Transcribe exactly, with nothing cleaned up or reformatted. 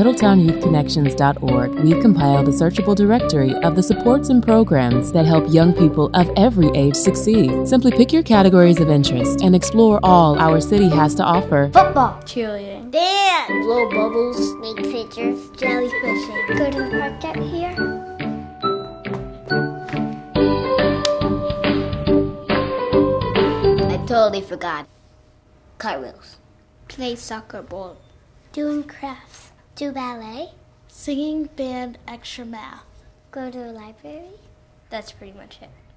middletown youth connections dot org, we've compiled a searchable directory of the supports and programs that help young people of every age succeed. Simply pick your categories of interest and explore all our city has to offer. Football, cheerleading, dance, blow bubbles, make pictures, jellyfishing, go to the park out here. I totally forgot. Cartwheels. Play soccer ball. Doing crafts. Do ballet. Singing, band, extra math. Go to a library. That's pretty much it.